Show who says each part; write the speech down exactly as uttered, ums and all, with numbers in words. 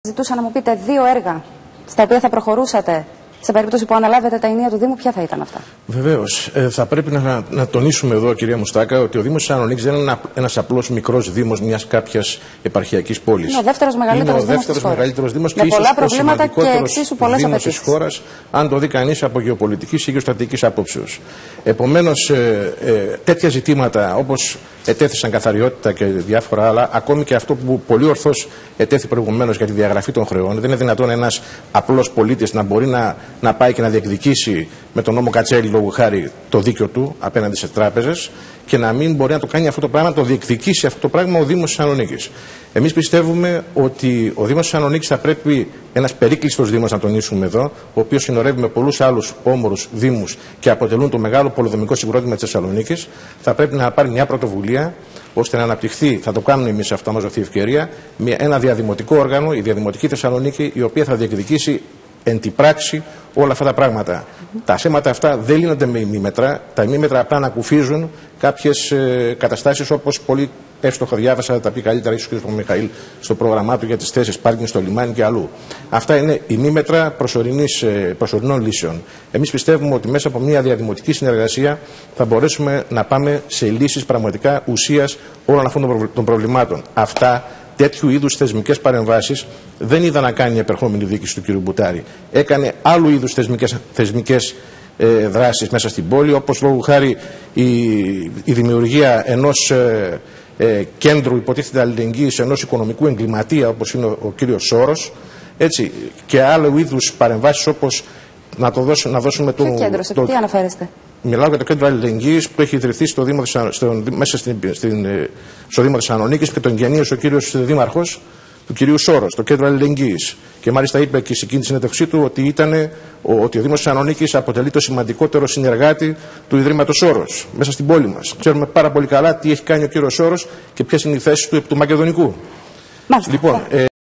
Speaker 1: Ζητούσα να μου πείτε δύο έργα στα οποία θα προχωρούσατε σε περίπτωση που αναλάβετε τα ενία του Δήμου, ποια θα ήταν αυτά?
Speaker 2: Βεβαίως. Ε, θα πρέπει να, να τονίσουμε εδώ, κυρία Μουστάκα, ότι ο Δήμος Θεσσαλονίκης δεν είναι ένας απλός μικρός δήμος μιας κάποιας επαρχιακής πόλης.
Speaker 1: Είναι ο δεύτερος μεγαλύτερος δήμος της χώρας.
Speaker 2: μεγαλύτερος δήμος
Speaker 1: με
Speaker 2: και
Speaker 1: πολλά
Speaker 2: ίσως
Speaker 1: προβλήματα και εξίσου πολλές
Speaker 2: απαιτήσεις της χώρας, αν το δει κανείς από γεωπολιτικής ή γεωστρατηγικής απόψεως. Επομένως, ε, ε, τέτοια ζητήματα όπως ετέθησαν καθαριότητα και διάφορα άλλα, ακόμη και αυτό που πολύ ορθώς ετέθη προηγουμένως για τη διαγραφή των χρεών, δεν είναι δυνατόν ένας απλός πολίτης να μπορεί να, να πάει και να διεκδικήσει με τον νόμο Κατσέλη, λόγου χάρη, το δίκιο του απέναντι σε τράπεζες και να μην μπορεί να το κάνει αυτό το πράγμα, να το διεκδικήσει αυτό το πράγμα ο Δήμος Θεσσαλονίκης. Εμείς πιστεύουμε ότι ο Δήμος Θεσσαλονίκης θα πρέπει, ένας περίκλειστος Δήμος να τονίσουμε εδώ, ο οποίος συνορεύει με πολλούς άλλους όμορους Δήμους και αποτελούν το μεγάλο πολεοδομικό συγκρότημα της Θεσσαλονίκης, θα πρέπει να πάρει μια πρωτοβουλία ώστε να αναπτυχθεί, θα το κάνουμε εμείς αυτό, μας δοθεί ευκαιρία, ένα διαδημοτικό όργανο, η Διαδημοτική Θεσσαλονίκη, η οποία θα διεκδικήσει εν τη πράξη όλα αυτά τα πράγματα. Mm-hmm. Τα θέματα αυτά δεν λύνονται με ημίμετρα. Τα ημίμετρα απλά ανακουφίζουν κάποιες ε, καταστάσεις, όπως πολύ εύστοχα διάβασα, τα πει καλύτερα ίσως ο κ. Μιχαήλ στο πρόγραμμά του για τις θέσεις πάρκινγκ στο λιμάνι και αλλού. Αυτά είναι ημίμετρα προσωρινής, ε, προσωρινών λύσεων. Εμείς πιστεύουμε ότι μέσα από μια διαδημοτική συνεργασία θα μπορέσουμε να πάμε σε λύσεις πραγματικά ουσίας όλων αυτών των προβλημάτων. Αυτά, τέτοιου είδους θεσμικές παρεμβάσεις δεν είδα να κάνει η επερχόμενη διοίκηση του κ. Μπουτάρη. Έκανε άλλου είδους θεσμικές, θεσμικές ε, δράσεις μέσα στην πόλη, όπως λόγου χάρη η, η δημιουργία ενός ε, ε, κέντρου υποτίθεται αλληλεγγύης, ενός οικονομικού εγκληματία όπως είναι ο, ο κ. Σόρος, έτσι, και άλλου είδους παρεμβάσεις όπως να, το δώσουμε, να δώσουμε το...
Speaker 1: Ποιο κέντρο, σε
Speaker 2: το,
Speaker 1: τι αναφέρεστε?
Speaker 2: Μιλάω για το κέντρο αλληλεγγύης που έχει ιδρυθεί στο Δήμο, στο, μέσα στην, στην, στο Δήμο Θεσσαλονίκης και τον γενίωσε ο κύριος Δήμαρχος του κυρίου Σόρος, το κέντρο αλληλεγγύης. Και μάλιστα είπε και σε εκείνη τη συνέντευξή του ότι, ήταν, ότι ο Δήμος Θεσσαλονίκης αποτελεί το σημαντικότερο συνεργάτη του Ιδρύματος Σόρος μέσα στην πόλη μας. Ξέρουμε πάρα πολύ καλά τι έχει κάνει ο κύριος Σόρος και ποιες είναι οι θέσεις του επί του Μακεδονικού.
Speaker 1: Μάλιστα.
Speaker 2: Λοιπόν, ε,